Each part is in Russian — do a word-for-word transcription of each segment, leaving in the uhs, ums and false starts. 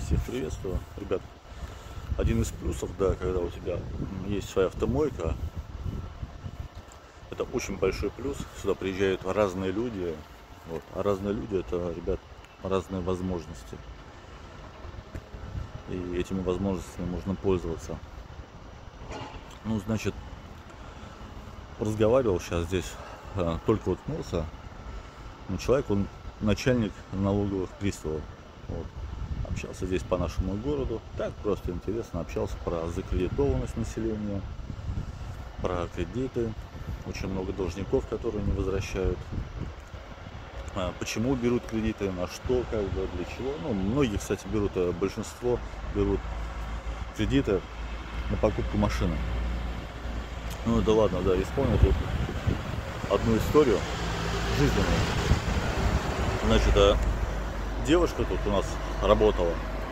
Всех приветствую, ребят. Один из плюсов, да, когда у тебя есть своя автомойка, это очень большой плюс. Сюда приезжают разные люди. Вот. А разные люди — это, ребят, разные возможности. И этими возможностями можно пользоваться. Ну, значит, разговаривал сейчас здесь, а, только вот носа. Ну, человек, он начальник налоговых приставов. Вот. Общался здесь по нашему городу. Так, просто интересно. Общался про закредитованность населения, про кредиты. Очень много должников, которые не возвращают. А, почему берут кредиты, на что, как бы, для чего. Ну, многие, кстати, берут, большинство берут кредиты на покупку машины. Ну да ладно, да, исполнил тут одну историю жизненную. Значит, девушка тут у нас работала.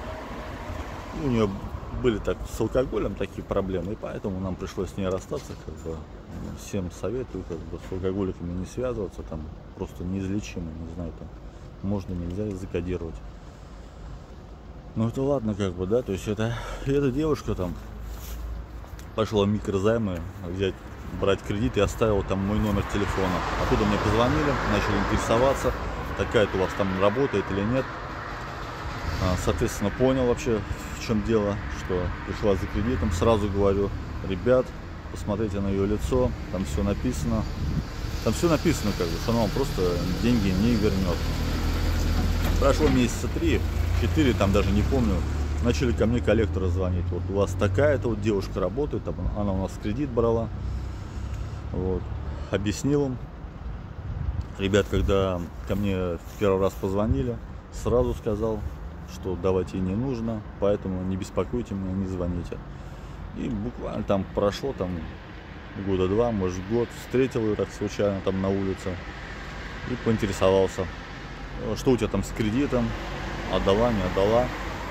У нее были так с алкоголем такие проблемы, и поэтому нам пришлось с ней расстаться. Как бы всем советую, как бы, с алкоголиками не связываться, там просто неизлечимо, не знаю, там можно, нельзя закодировать. Ну это ладно, как бы, да, то есть это эта девушка там пошла в микрозаймы взять, брать кредит, и оставила там мой номер телефона. Оттуда мне позвонили, начали интересоваться, такая-то у вас там работает или нет. Соответственно, понял вообще, в чем дело, что пришла за кредитом. Сразу говорю: ребят, посмотрите на ее лицо, там все написано. Там все написано, как бы, что она вам просто деньги не вернет. Прошло месяца три, четыре, там даже не помню. Начали ко мне коллекторы звонить. Вот у вас такая-то вот девушка работает, там, она у нас кредит брала. Вот. Объяснил им. Ребят, когда ко мне первый раз позвонили, сразу сказал, что давать ей не нужно, поэтому не беспокойте меня, не звоните. И буквально там прошло там года два, может год, встретил ее так случайно там на улице и поинтересовался, что у тебя там с кредитом, отдала, не отдала.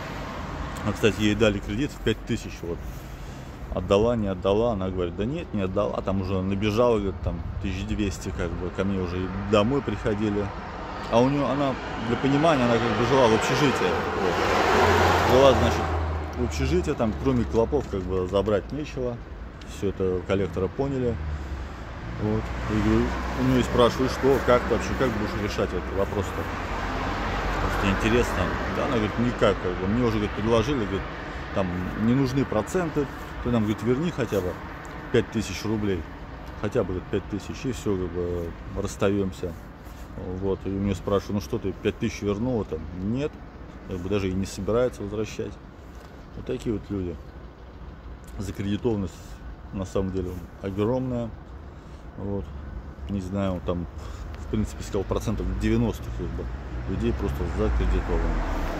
А, кстати, ей дали кредит в пять тысяч, вот. Отдала, не отдала. Она говорит: да нет, не отдала. Там уже набежала, говорит, там тысяч двести, как бы, ко мне уже домой приходили. А у нее, она, для понимания, она как бы жила в общежитии. Вот. Жила, значит, в общежитии, там кроме клопов как бы забрать нечего. Все это коллекторы поняли. Вот. И говорю, у нее спрашиваю, что, как ты вообще, как будешь решать этот вопрос-то? Просто интересно. Да, она говорит: никак, как бы. Мне уже, говорит, предложили, говорит, там не нужны проценты, ты нам, говорит, верни хотя бы пять тысяч рублей. Хотя бы, говорит, пять тысяч, и все, как бы, расстаемся. Вот, и у меня спрашиваю: ну что, ты пять тысяч вернула там? Нет, как бы даже и не собирается возвращать. Вот такие вот люди. Закредитованность на самом деле огромная. Вот, не знаю, там, в принципе, сказал, процентов девяносто, как бы, людей просто закредитованы.